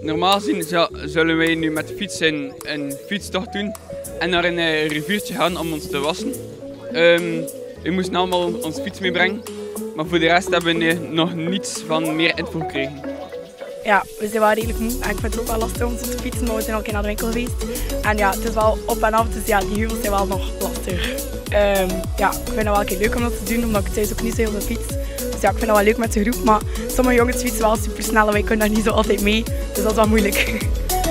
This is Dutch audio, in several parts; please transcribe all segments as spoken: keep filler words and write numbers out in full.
Normaal gezien zullen wij nu met de fiets een, een fietstocht doen en naar een uh, riviertje gaan om ons te wassen. Um, we moesten allemaal onze fiets meebrengen, maar voor de rest hebben we nog niets van meer info gekregen. Ja, we zijn wel redelijk moe en ik vind het ook wel lastig om te fietsen, maar we zijn al een keer naar de winkel geweest. En ja, het is wel op en af, dus ja, die heuvels zijn wel nog lastig. Um, ja, ik vind het wel een keer leuk om dat te doen, omdat ik thuis ook niet zo heel veel fiets. Dus ja, ik vind het wel leuk met de groep, maar sommige jongens fietsen wel super snel en wij kunnen daar niet zo altijd mee. Dus dat is wel moeilijk.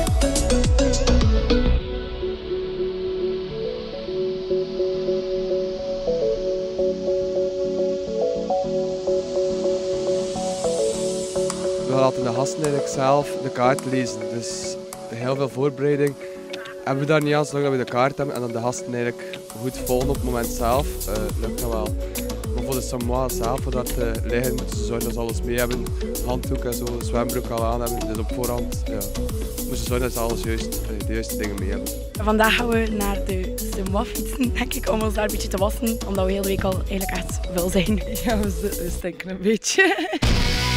We laten de gasten eigenlijk zelf de kaart lezen, dus heel veel voorbereiding hebben we daar niet aan, zolang dat we de kaart hebben en dan de gasten eigenlijk goed volgen op het moment zelf, uh, lukt dat wel. Maar voor de Samoa zelf, voor dat te liggen, moeten ze zorgen dat ze alles mee hebben, handdoek en zo, zwembroek al aan hebben, dus op voorhand ja, moeten ze zorgen dat ze alles juist, de juiste dingen mee hebben. Vandaag gaan we naar de Samoa fietsen, denk ik, om ons daar een beetje te wassen, omdat we heel de week al eigenlijk echt vuil zijn. Ja, we stinken een beetje.